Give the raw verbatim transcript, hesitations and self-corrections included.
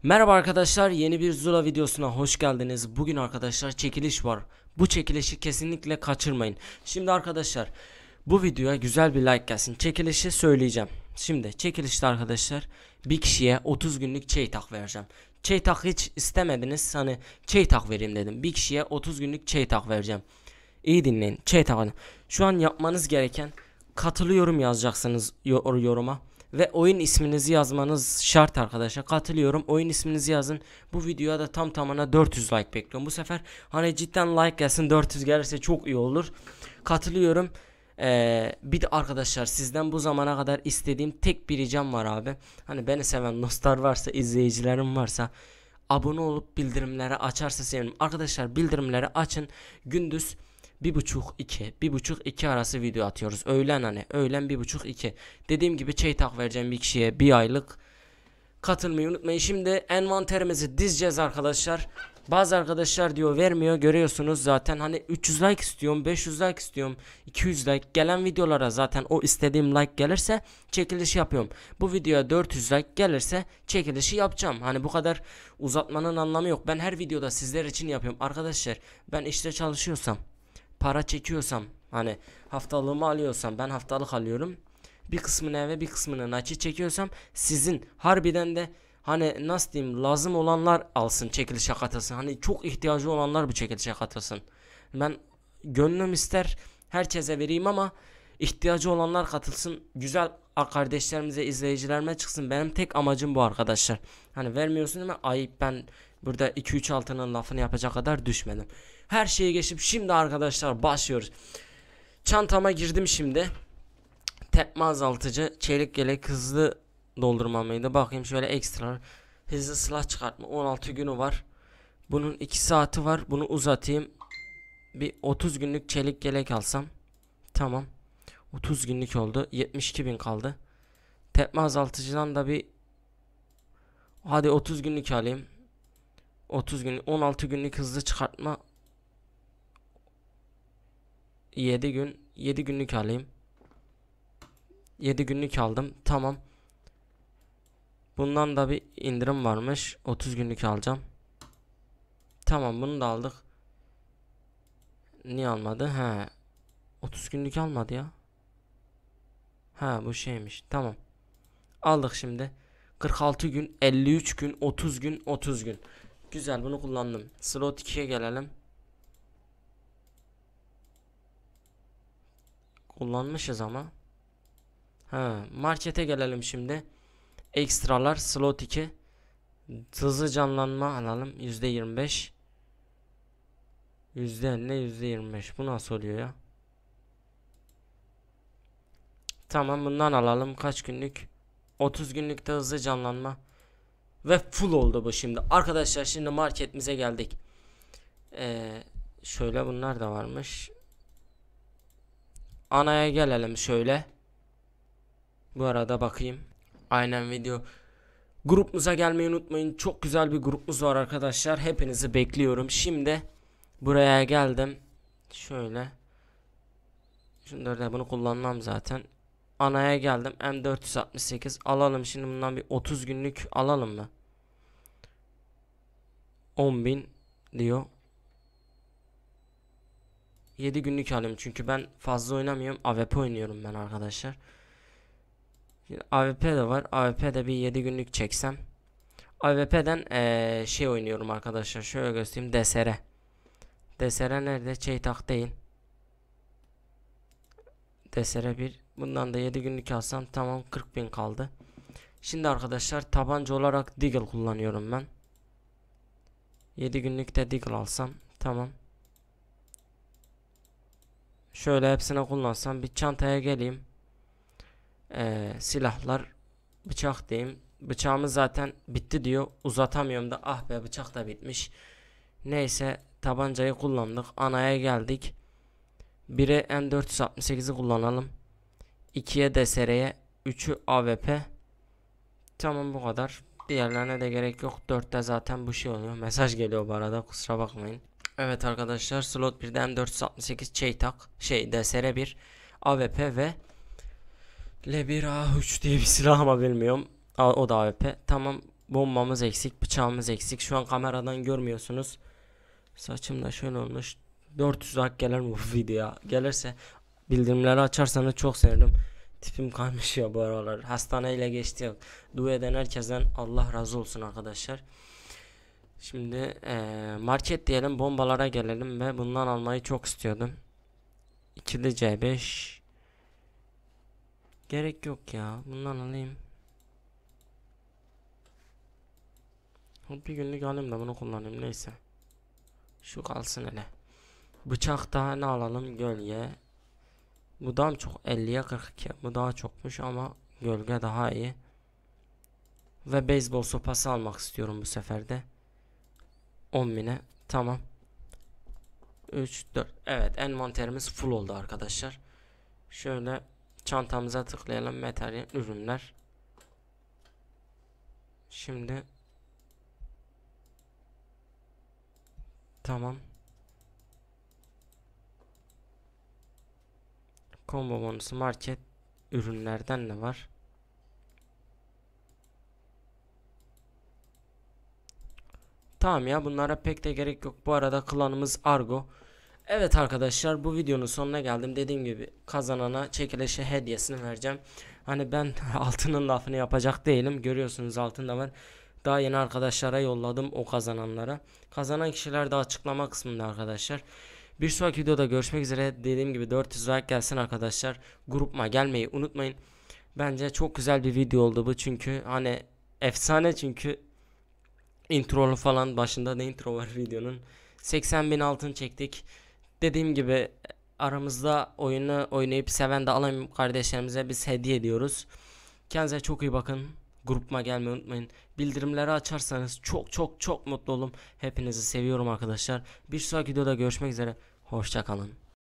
Merhaba arkadaşlar, yeni bir Zula videosuna hoş geldiniz. Bugün arkadaşlar çekiliş var. Bu çekilişi kesinlikle kaçırmayın. Şimdi arkadaşlar bu videoya güzel bir like gelsin. Çekilişi söyleyeceğim. Şimdi çekilişte arkadaşlar bir kişiye otuz günlük çeytak vereceğim. Çeytak hiç istemediniz, hani çeytak vereyim dedim. Bir kişiye otuz günlük çeytak vereceğim. İyi dinleyin. Çeytak. Şu an yapmanız gereken katılıyorum yazacaksınız yoruma. Ve oyun isminizi yazmanız şart arkadaşlar. Katılıyorum. Oyun isminizi yazın. Bu videoya da tam tamına dört yüz like bekliyorum. Bu sefer hani cidden like gelsin. dört yüz gelirse çok iyi olur. Katılıyorum. Ee, bir de arkadaşlar sizden bu zamana kadar istediğim tek bir ricam var abi. Hani beni seven dostlar varsa, izleyicilerim varsa abone olup bildirimleri açarsa sevinirim. Arkadaşlar bildirimleri açın. Gündüz bir buçuk iki bir buçuk iki arası video atıyoruz. Öğlen hani öğlen bir buçuk iki. Dediğim gibi çeytak vereceğim bir kişiye bir aylık. Katılmayı unutmayın. Şimdi envanterimizi dizeceğiz arkadaşlar. Bazı arkadaşlar diyor vermiyor, görüyorsunuz zaten. Hani üç yüz like istiyorum, beş yüz like istiyorum, iki yüz like gelen videolara zaten o istediğim like gelirse çekiliş yapıyorum. Bu videoya dört yüz like gelirse çekilişi yapacağım. Hani bu kadar uzatmanın anlamı yok. Ben her videoda sizler için yapıyorum arkadaşlar. Ben işte çalışıyorsam, para çekiyorsam, hani haftalığımı alıyorsam, ben haftalık alıyorum. Bir kısmını eve, bir kısmını nakit çekiyorsam, sizin harbiden de hani nasıl diyeyim, lazım olanlar alsın, çekilişe katılsın. Hani çok ihtiyacı olanlar bu çekilişe katılsın. Ben gönlüm ister herkese vereyim ama ihtiyacı olanlar katılsın. Güzel kardeşlerimize, izleyicilerime çıksın. Benim tek amacım bu arkadaşlar. Hani vermiyorsun ama ayıp, ben burada iki üç altının lafını yapacak kadar düşmedim. Her şeyi geçip şimdi arkadaşlar başlıyoruz. Çantama girdim şimdi. Tepme azaltıcı, çelik yelek, hızlı doldurma mıydı? Bakayım şöyle ekstra. Hızlı silah çıkartma, on altı günü var. Bunun iki saati var. Bunu uzatayım. Bir otuz günlük çelik yelek alsam. Tamam. otuz günlük oldu. yetmiş iki bin kaldı. Tepme azaltıcıdan da bir hadi otuz günlük alayım. otuz günlük, on altı günlük hızlı çıkartma. yedi gün, yedi günlük alayım. yedi günlük aldım. Tamam. Bundan da bir indirim varmış. otuz günlük alacağım. Tamam, bunu da aldık. Niye almadı? He. otuz günlük almadı ya. Ha, bu şeymiş. Tamam. Aldık şimdi. kırk altı gün, elli üç gün, otuz gün, otuz gün. Güzel, bunu kullandım. Slot ikiye gelelim. Kullanmışız ama. Ha, markete gelelim şimdi. Ekstralar slot iki. Hızlı canlanma alalım. yüzde yirmi beş. yüzde elli, yüzde yirmi beş. Bu nasıl oluyor ya? Tamam, bundan alalım. Kaç günlük? otuz günlükte hızlı canlanma. Ve full oldu bu şimdi. Arkadaşlar şimdi marketimize geldik. Ee, şöyle bunlar da varmış. Anaya gelelim şöyle. Bu arada bakayım. Aynen video. Grubumuza gelmeyi unutmayın. Çok güzel bir grubumuz var arkadaşlar. Hepinizi bekliyorum. Şimdi buraya geldim. Şöyle. Şunları da, bunu kullanmam zaten. Anaya geldim. M dört yüz altmış sekiz alalım. Şimdi bundan bir otuz günlük alalım mı? on bin diyor. yedi günlük alayım çünkü ben fazla oynamıyorum. A W P oynuyorum ben arkadaşlar. Şimdi A W P de var. A W P'de bir yedi günlük çeksem. A W P'den ee, şey oynuyorum arkadaşlar. Şöyle göstereyim. D S R. D S R nerede? Çeytak değil. D S R bir. Bundan da yedi günlük alsam tamam, kırk bin kaldı. Şimdi arkadaşlar tabanca olarak Deagle kullanıyorum ben. yedi günlükte Deagle alsam tamam. Şöyle hepsine kullansam, bir çantaya geleyim. Ee, silahlar, bıçak diyeyim. Bıçağımız zaten bitti diyor. Uzatamıyorum da, ah be, bıçak da bitmiş. Neyse, tabancayı kullandık. Anaya geldik. bire M dört yüz altmış sekizi kullanalım. ikiye D S R'ye, üçü A W P. Tamam, bu kadar. Diğerlerine de gerek yok. dörtte zaten bu şey oluyor. Mesaj geliyor bu arada, kusura bakmayın. Evet arkadaşlar, slot birde M dört yüz altmış sekiz çeytak, şey D S R bir, A W P ve L bir A üç diye bir silah ama bilmiyorum. O da A W P. Tamam, bombamız eksik, bıçağımız eksik. Şu an kameradan görmüyorsunuz. Saçım da şöyle olmuş. dört yüz like gelir mi bu videoya? Gelirse bildirimleri açarsanız çok sevinirim. Tipim kaymış ya bu aralar. Hastaneyle geçti. Dua eden herkesten Allah razı olsun arkadaşlar. Şimdi ee, market diyelim, bombalara gelelim ve bundan almayı çok istiyordum. ikili C beş. Gerek yok ya. Bundan alayım. Bir günlük alayım da bunu kullanayım, neyse. Şu kalsın hele. Bıçak daha ne alalım? Gölge. Bu daha çok elliye kırk iki. Bu daha çokmuş ama gölge daha iyi. Ve beyzbol sopası almak istiyorum bu sefer de. on bine. Tamam. üç dört. Evet, envanterimiz full oldu arkadaşlar. Şöyle çantamıza tıklayalım. Materyal ürünler. Şimdi tamam. Combo bonusu market ürünlerden ne var? Tamam ya, bunlara pek de gerek yok. Bu arada klanımız Argo. Evet arkadaşlar, bu videonun sonuna geldim. Dediğim gibi kazanana çekilişe hediyesini vereceğim. Hani ben altının lafını yapacak değilim. Görüyorsunuz altında var. Daha yeni arkadaşlara yolladım, o kazananlara. Kazanan kişiler de açıklama kısmında arkadaşlar. Bir sonraki videoda görüşmek üzere. Dediğim gibi dört yüz like gelsin arkadaşlar. Grupma gelmeyi unutmayın. Bence çok güzel bir video oldu bu, çünkü hani efsane, çünkü introlu falan, başında da intro var videonun. seksen bin altın çektik. Dediğim gibi aramızda oyunu oynayıp seven de alan kardeşlerimize biz hediye ediyoruz. Kendinize çok iyi bakın. Grupma gelmeyi unutmayın. Bildirimleri açarsanız çok çok çok mutlu olurum. Hepinizi seviyorum arkadaşlar. Bir sonraki videoda görüşmek üzere. Hoşça kalın.